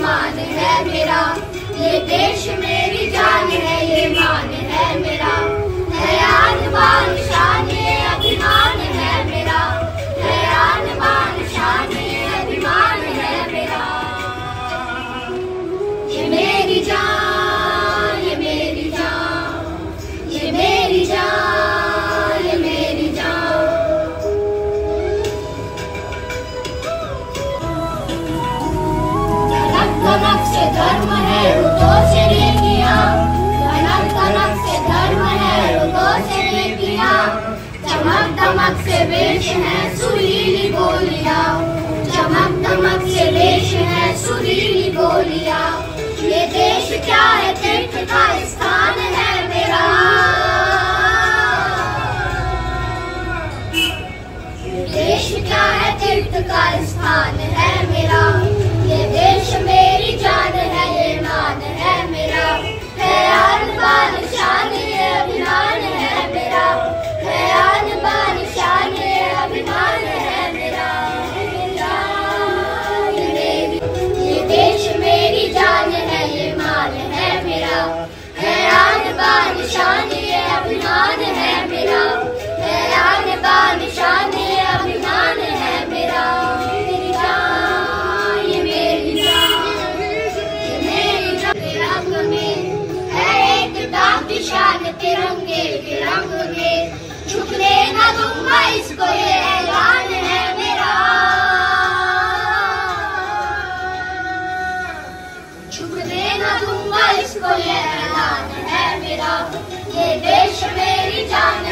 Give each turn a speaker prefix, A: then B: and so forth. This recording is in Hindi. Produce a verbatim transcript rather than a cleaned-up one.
A: मान है मेरा, ये देश मेरी जान है, ये मान है मेरा, है आन बान शान ये अभिमान है मेरा, है आन बान शान ये अभिमान है मेरा। ये मेरी जान, ये मेरी जान, ये मेरी जान, ये मेरी जान। धनक से धर्म है रुतों से नेकियां, धनक धनक से धर्म है रुतों से नेकियां, चमक दमक से वेश है सुरीली बोलियां, चमक दमक से वेश है सुरीली बोलियां। ये देश क्या है तीर्थ का स्थान है मेरा, ये देश क्या है तीर्थ का स्थान है मेरा, ये देश मेरी जान है, ये मान है मेरा, है आन बान शान ये अभिमान है मेरा, है आन बान शान ये अभिमान है मेरा। ये मेरी, ये देश मेरी जान है, ये मान है मेरा, है आन बान शान ये अभिमान है मेरा, है आन बान शान ये अभिमान है मेरा। निशान तिरंगे के रंग में झुकने न दूंगा इसको, ये ऐलान है मेरा, झुकने न दूंगा इसको, ये ऐलान है मेरा, ये देश मेरी जान